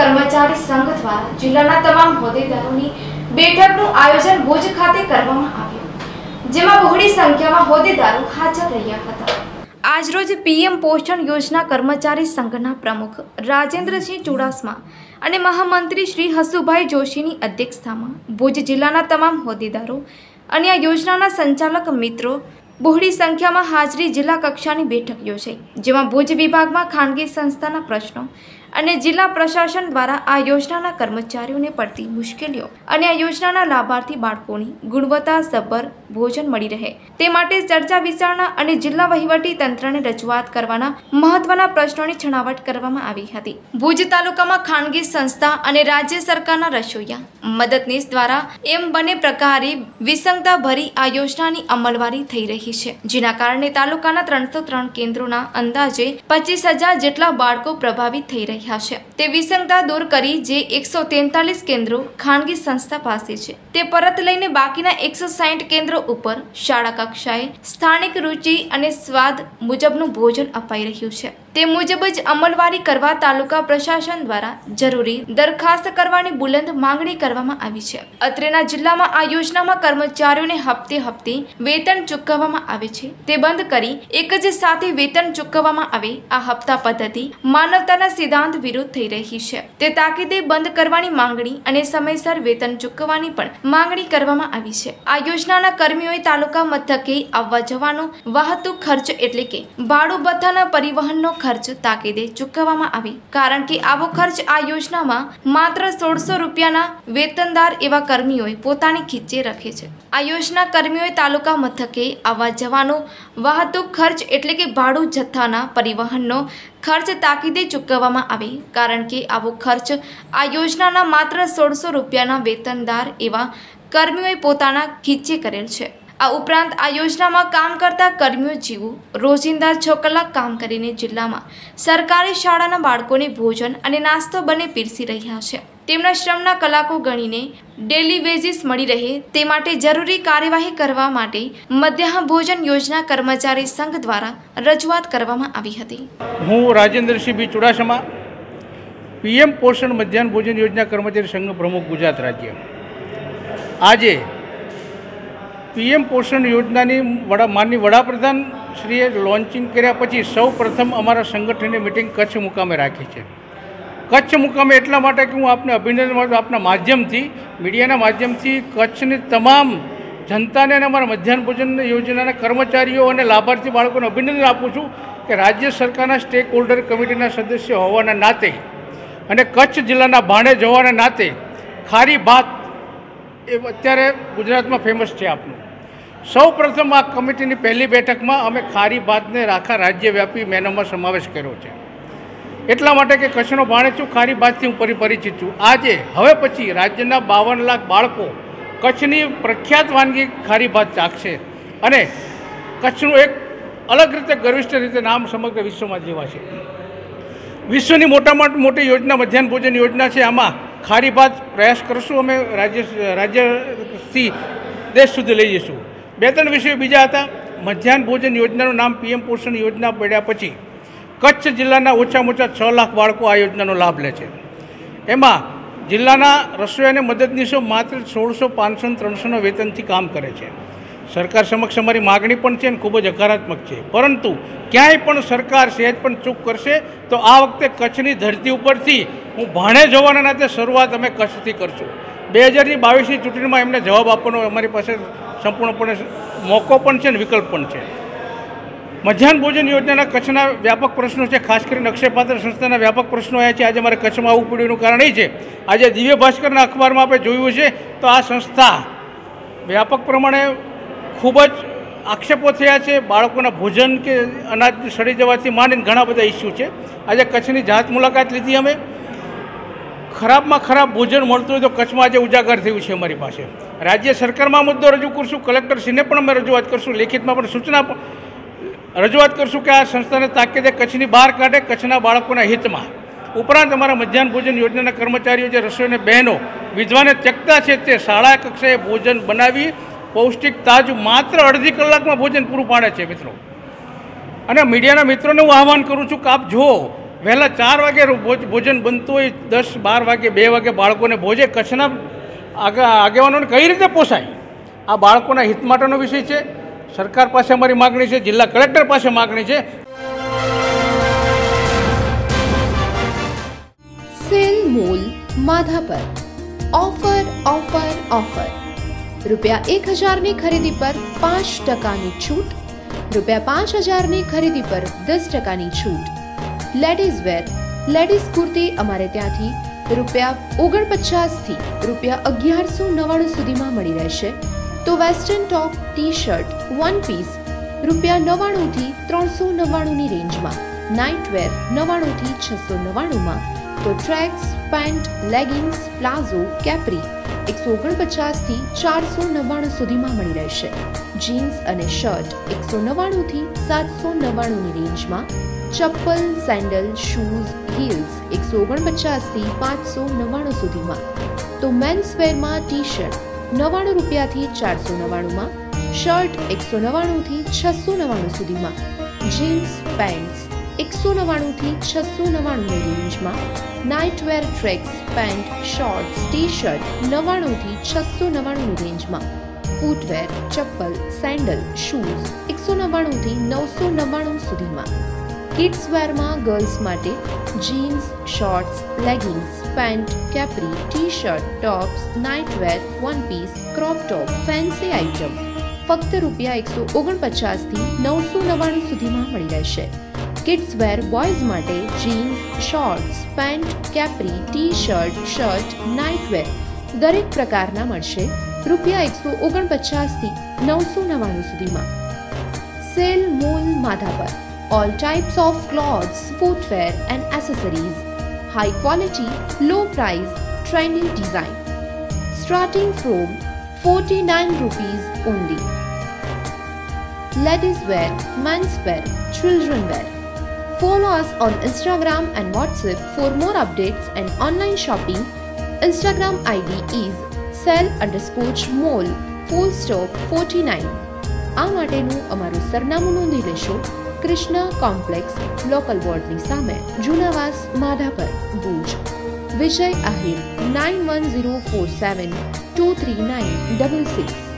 કર્મચારી સંઘ દ્વારા જિલ્લાના તમામ હોદ્દેદારોની બેઠકનું આયોજન ભુજ ખાતે કરવામાં આવ્યું, જેમાં બહોળી સંખ્યામાં હોદ્દેદારો હાજર રહ્યા હતા। આજરોજ પીએમ પોષણ યોજના કર્મચારી સંઘના પ્રમુખ રાજેન્દ્રસિંહ ચુડાસમા અને મહામંત્રી શ્રી હસુભાઈ જોશીની અધ્યક્ષતામાં ભુજ જિલ્લાના તમામ હોદ્દેદારો અને આ યોજનાના સંચાલક મિત્રો બહોળી સંખ્યામાં હાજરી જિલ્લા કક્ષાની બેઠક યોજાઈ, જેમાં ભુજ વિભાગમાં ખાનગી સંસ્થાના પ્રશ્નો અને જિલ્લા પ્રશાસન દ્વારા આ યોજનાના કર્મચારીઓને પડતી મુશ્કેલીઓ અને આ યોજનાના લાભાર્થી બાળકોની ગુણવત્તાસભર ભોજન મળી રહે તે માટે ચર્ચા વિચારણા અને જિલ્લા વહીવટી તંત્રને રજૂઆત કરવાના મહત્વના પ્રશ્નોની છણાવટ કરવામાં આવી હતી। ભુજ તાલુકામાં ખાનગી સંસ્થા અને રાજ્ય સરકારના રસોઈયા મદદનીશ દ્વારા એમ બંને પ્રકારે વિસંગતા ભરી આ યોજનાની અમલવારી થઈ રહી છે, જેના કારણે તાલુકાના 303 કેન્દ્રોના અંદાજે 25,000 જેટલા બાળકો પ્રભાવિત થઈ રહ્યા છે। તે વિસંગતા દૂર કરી જે 143 કેન્દ્રો ખાનગી સંસ્થા પાસે છે તે પરત લઈને બાકીના 160 કેન્દ્રો ઉપર શાળા કક્ષાએ સ્થાનિક રુચિ અને સ્વાદ મુજબનું ભોજન અપાઈ રહ્યું છે। તે મુજબ જ અમલવારી કરવા તાલુકા પ્રશાસન દ્વારા જરૂરી દરખાસ્ત કરવાની બુલંદ માંગણી કરવામાં આવી છે। અત્રેના જિલ્લામાં આ યોજનામાં કર્મચારીઓને હપ્તે વેતન ચૂકવવામાં આવે છે તે બંધ કરી એક જ સાથે વેતન ચૂકવવામાં આવે આ હપ્તા પદ્ધતિ માનવતાના સિદ્ધાંત વિરુદ્ધ થઈ રહી છે। તે તાકીદે બંધ કરવાની માંગણી અને સમયસર વેતન ચૂકવવાની પણ માંગણી કરવામાં આવી છે। આ યોજનાના કર્મીઓએ તાલુકા મથકે આવવા જવાનો વાહતુક ખર્ચ એટલે કે ભાડું ભથ્થાના પરિવહનનો ખર્ચ તાકીદે ચૂકવવામાં આવે, કારણ કે આવો ખર્ચ આ યોજનામાં માત્ર 1600 રૂપિયાના વેતનદાર એવા કર્મીઓએ પોતાની ખીચે રાખે છે। આ યોજના કર્મીઓએ તાલુકા મથકે આવવા જવાનો વાહતુક ખર્ચ એટલે કે ભાડું જથ્થાના પરિવહનનો ખર્ચ તાકીદે ચૂકવવામાં આવે, કારણ કે આવો ખર્ચ આ યોજનાના માત્ર 1600 રૂપિયાના વેતનદાર એવા કર્મીઓએ પોતાના ખીચે કરેલ છે। આ ઉપરાંત આ યોજનામાં કામ કરતા કર્મીઓ જેઓ રોજિંદા 6 કલાક કામ કરીને જિલ્લામાં સરકારી શાળાના બાળકોને ભોજન અને નાસ્તો બંને પીરસી રહ્યા છે, તેમના શ્રમના કલાકો ગણીને ડેલી વેજીસ મળી રહે તે માટે જરૂરી કાર્યવાહી કરવા માટે મધ્યાહન ભોજન યોજના કર્મચારી સંઘ દ્વારા રજૂઆત કરવામાં આવી હતી। હું રાજેન્દ્રસિંહ બી ચુડાસમા, પીએમ પોષણ મધ્યાહન ભોજન યોજના કર્મચારી સંઘ પ્રમુખ ગુજરાત રાજ્ય। આજે પીએમ પોષણ યોજનાની માનની વડાપ્રધાન શ્રીએ લોન્ચિંગ કર્યા પછી સૌ પ્રથમ અમારા સંગઠનની મિટિંગ કચ્છ મુકામે રાખી છે। કચ્છ મુકામે એટલા માટે કે હું આપને અભિનંદન આપું, આપના માધ્યમથી, મીડિયાના માધ્યમથી કચ્છની તમામ જનતાને અને અમારા મધ્યાહન ભોજન યોજનાના કર્મચારીઓ અને લાભાર્થી બાળકોને અભિનંદન આપું છું કે રાજ્ય સરકારના સ્ટેક હોલ્ડર કમિટીના સદસ્ય હોવાના નાતે અને કચ્છ જિલ્લાના ભાણેજ હોવાના નાતે ખારી ભાત એ અત્યારે ગુજરાતમાં ફેમસ છે આપનું। સૌ પ્રથમ આ કમિટીની પહેલી બેઠકમાં અમે ખારી ભાતને આખા રાજ્યવ્યાપી મેનુમાં સમાવેશ કર્યો છે, એટલા માટે કે કચ્છનો ભાણેજ છું, ખારી ભાતથી હું પરિચિત છું। આજે હવે પછી રાજ્યના 52 લાખ બાળકો કચ્છની પ્રખ્યાત વાનગી ખારી ભાત ચાખશે અને કચ્છનું એક અલગ રીતે ગર્વિષ્ઠ રીતે નામ સમગ્ર વિશ્વમાં જીવાશે। વિશ્વની મોટામાં મોટી યોજના મધ્યાહન ભોજન યોજના છે, આમાં ખારી ભાત પ્રયાસ કરશું અમે રાજ્યથી દેશ સુધી લઈ જઈશું। 2-3 વિષયો બીજા હતા। મધ્યાહન ભોજન યોજનાનું નામ પીએમ પોષણ યોજના પડ્યા પછી કચ્છ જિલ્લાના ઓછામાં ઓછા 6 લાખ બાળકો આ યોજનાનો લાભ લે છે। એમાં જિલ્લાના રસોઈયાને મદદનીશો માત્ર 1600, 500, 300ના વેતનથી કામ કરે છે। સરકાર સમક્ષ અમારી માગણી પણ છે અને ખૂબ જ હકારાત્મક છે, પરંતુ ક્યાંય પણ સરકાર સહેજ પણ ચૂક કરશે તો આ વખતે કચ્છની ધરતી ઉપરથી હું ભાણેજ હોવાના નાતે શરૂઆત અમે કચ્છથી કરશું। 2022ની ચૂંટણીમાં એમને જવાબ આપવાનો અમારી પાસે સંપૂર્ણપણે મોકો પણ છે અને વિકલ્પ પણ છે। મધ્યાહન ભોજન યોજનાના કચ્છના વ્યાપક પ્રશ્નો છે, ખાસ કરીને અક્ષયપાત્ર સંસ્થાના વ્યાપક પ્રશ્નો આવ્યા છે। આજે અમારે કચ્છમાં આવવું પડ્યું એનું કારણ એ છે, આજે દિવ્ય ભાસ્કરના અખબારમાં આપણે જોયું છે તો આ સંસ્થા વ્યાપક પ્રમાણે ખૂબ જ આક્ષેપો થયા છે, બાળકોના ભોજન કે અનાજ સડી જવાથી માંડીને ઘણા બધા ઇસ્યુ છે। આજે કચ્છની જાત મુલાકાત લીધી અમે, ખરાબમાં ખરાબ ભોજન મળતું હોય તો કચ્છમાં આજે ઉજાગર થયું છે અમારી પાસે। રાજ્ય સરકારમાં મુદ્દો રજૂ કરશું, કલેક્ટરશ્રીને પણ અમે રજૂઆત કરશું, લેખિતમાં પણ સૂચના રજૂઆત કરશું કે આ સંસ્થાને તાકીદે કચ્છની બહાર કાઢે કચ્છના બાળકોના હિતમાં। ઉપરાંત અમારા મધ્યાહન ભોજન યોજનાના કર્મચારીઓ જે રસોઈને બહેનો વિધવાને ત્યક્તા છે તે શાળા કક્ષાએ ભોજન બનાવી પૌષ્ટિક તાજું માત્ર અડધી કલાકમાં ભોજન પૂરું પાડે છે મિત્રો। અને મીડિયાના મિત્રોને હું આહવાન કરું છું કે આપ જુઓ વહેલા 4 વાગે ભોજન બનતું હોય, 10-12 વાગે 2 વાગે બાળકોને ભોજે કચ્છના આગેવાનોને કઈ રીતે પોસાય? આ બાળકોના હિત માટેનો વિષય છે. સરકાર પાસે અમારી માગણી છે, જિલ્લા કલેક્ટર પાસે માગણી છે. Sale mall Madhapar offer offer offer રૂપિયા 1000 ની ખરીદી પર 5% છૂટ, રૂપિયા 5000 ની ખરીદી પર 10% છૂટ. લેડીઝ વેર લેડીઝ કુર્તી અમારે ત્યાંથી રૂપિયા 49 થી રૂપિયા 1199 સુધીમાં મળી રહેશે. તો western top, T shirt, one piece રૂપિયા 99 થી 399 ની રેન્જમાં, નાઇટ વેર 99 થી 699માં, તો tracks, pant, leggings, palazzo, capri 149 થી 499 સુધીમાં મળી રહેશે. જીન્સ અને શર્ટ 199 થી 799 ની રેન્જમાં, ચપ્પલ, સેન્ડલ, શૂઝ, હીલ્સ 149 થી 599 સુધીમાં. તો મેન્સ વેરમાં ટી શર્ટ 99 રૂપિયાથી 499માં, શર્ટ 199 થી 699 સુધીમાં, જીન્સ, પેન્ટ્સ 199 થી 699 ની રેન્જમાં, nightwear, tracks, pant, shorts, T shirt 99 થી 699 ની રેન્જમાં, ફૂટવેર, ચપ્પલ, સેન્ડલ, શૂઝ 199 થી 999 સુધીમાં. કિડ્સ વેરમાં ગર્લ્સ માટે jeans, shorts, leggings, pant, capri, T shirt, tops, night wear, one piece, crop top, fancy item ફક્ત રૂપિયા 149 થી 999 સુધીમાં મળી રહેશે. કિડ્સ વેર બોયઝ માટે jeans, shorts, pant, capri, T shirt, shirt, night wear દરેક પ્રકારના મળશે રૂપિયા 149 થી 999 સુધીમાં. Sale mall Madhapar all types of clothes, footwear and accessories, high quality, low price, trendy design, starting from 49 rupees only. Ladies wear, men's wear, children wear. Follow us on Instagram and WhatsApp for more updates and online shopping. Instagram ID is sell_mall _49. આ માટેનું અમારું સરનામું નોંધી લેશો. Krishna complex, local વોર્ડની સામે, જૂનાવાસ, માધાપર, ભુજ. વિજય આહિર 9104723966.